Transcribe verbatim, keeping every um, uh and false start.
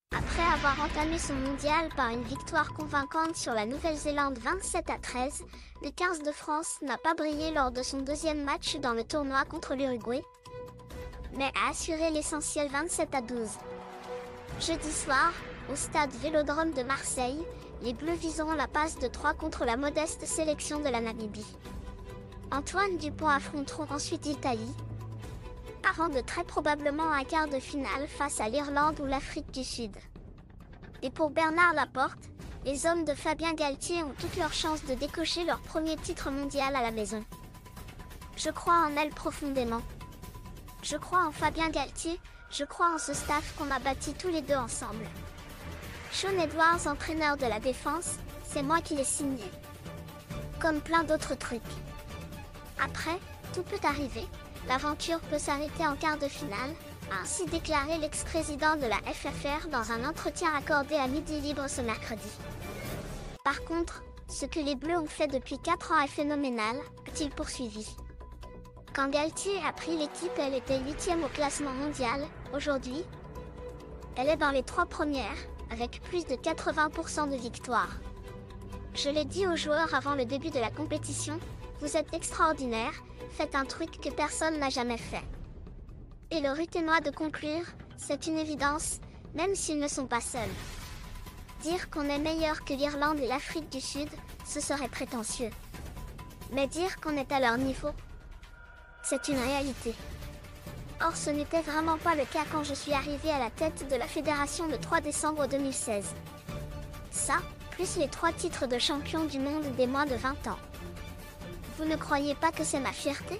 Après avoir entamé son mondial par une victoire convaincante sur la Nouvelle-Zélande vingt-sept à treize, le quinze de France n'a pas brillé lors de son deuxième match dans le tournoi contre l'Uruguay, mais a assuré l'essentiel vingt-sept à douze. Jeudi soir, au stade Vélodrome de Marseille, les Bleus viseront la passe de trois contre la modeste sélection de la Namibie. Antoine Dupont affronteront ensuite l'Italie, avant de très probablement un quart de finale face à l'Irlande ou l'Afrique du Sud. Et pour Bernard Laporte, les hommes de Fabien Galtier ont toutes leurs chances de décocher leur premier titre mondial à la maison. Je crois en elle profondément. Je crois en Fabien Galtier, je crois en ce staff qu'on a bâti tous les deux ensemble. Sean Edwards, entraîneur de la défense, c'est moi qui l'ai signé. Comme plein d'autres trucs. Après, tout peut arriver. L'aventure peut s'arrêter en quart de finale, a ainsi déclaré l'ex-président de la F F R dans un entretien accordé à Midi Libre ce mercredi. Par contre, ce que les Bleus ont fait depuis quatre ans est phénoménal, a-t-il poursuivi. Quand Galtier a pris l'équipe, elle était huitième au classement mondial. Aujourd'hui, elle est dans les trois premières, avec plus de quatre-vingts pour cent de victoires. Je l'ai dit aux joueurs avant le début de la compétition, vous êtes extraordinaires, faites un truc que personne n'a jamais fait. Et le Ruténois de conclure, c'est une évidence, même s'ils ne sont pas seuls. Dire qu'on est meilleur que l'Irlande et l'Afrique du Sud, ce serait prétentieux. Mais dire qu'on est à leur niveau, c'est une réalité. Or ce n'était vraiment pas le cas quand je suis arrivé à la tête de la fédération le trois décembre deux mille seize. Ça, plus les trois titres de champion du monde des moins de vingt ans. Vous ne croyez pas que c'est ma fierté ?